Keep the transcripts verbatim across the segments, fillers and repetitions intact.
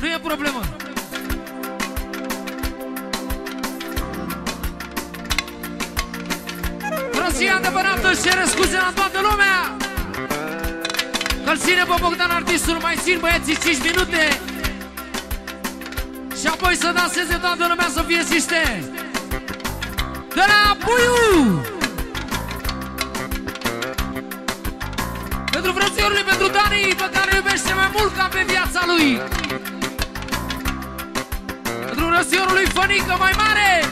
Nu e problemă. Frăția adevărată își cere scuze la toată lumea. Că-l ține pe Bogdan artistul, mai țin băieții cinci minute. Și apoi să danseze toată lumea, să fie sistem. De la Puiu! Pentru frățiorului, pentru Dani, pe care iubește mai mult ca pe viața lui. Pentru frățiorului Fănică mai mare,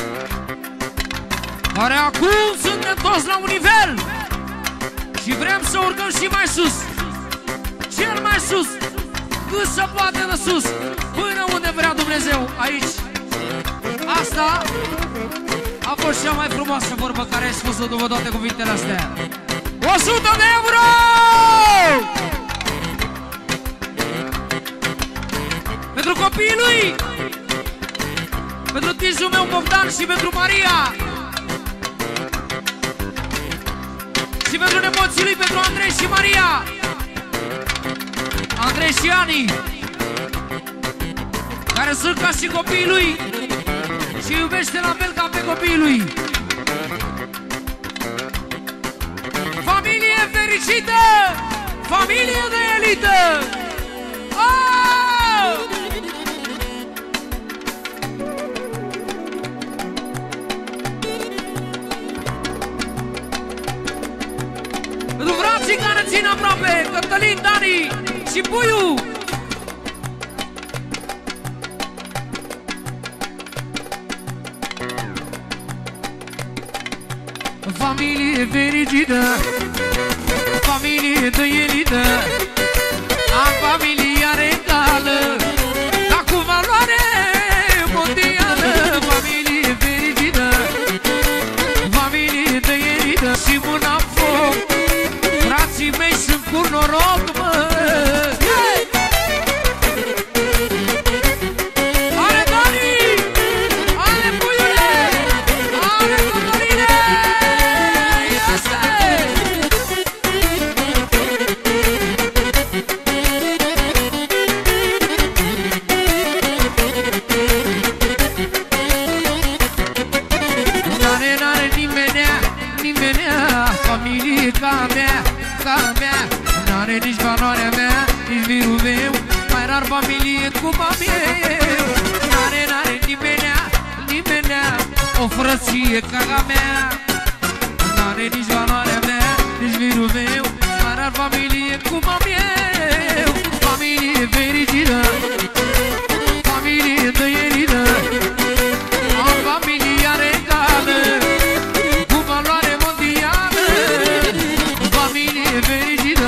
care acum suntem toți la un nivel și vrem să urcăm și mai sus, cel mai sus, cât se poate de sus, până unde vrea Dumnezeu. Aici, asta a fost cea mai frumoasă vorbă care ai spus-o după toate cuvintele astea. o sută de euro! Pentru copiii lui, pentru tijul meu Bogdan și pentru Maria, și pentru nepoții lui, pentru Andrei și Maria, Andrei și Ani, care sunt ca și copiii lui și iubește la fel ca pe copiii lui. Familie fericită! Familie de elită! Oh! Pentru frații care țin aproape, Cătălin, Dani și Puiu! Familie fericită, familie de elită, am familia regală, dar cu valoare mondială. Familie fericită, familie de elită și mâna în foc, frații mei sunt cu noroc, mă. Nici valoarea mea, nici virul meu, mai rar familie cum am eu. N-are, n-are nimenea, nimenea o frăție ca a mea. N-are nici valoarea mea, nici virul meu, mai rar familie cum am eu. Familie fericită, familie de elită, am familia regală, cu valoare mondială. Familie fericită,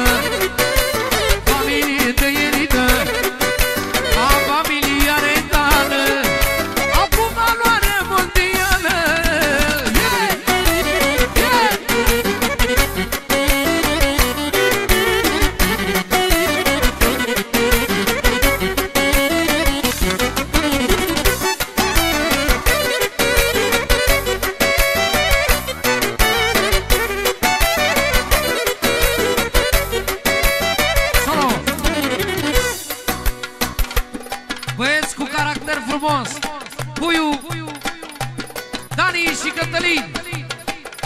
Puiu, Dani și Cătălin.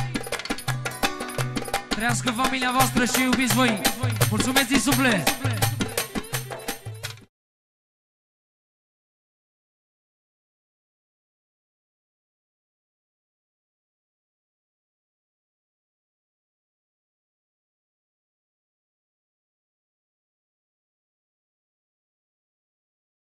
Trăiască familia voastră și iubiți voi. Mulțumesc din suflet.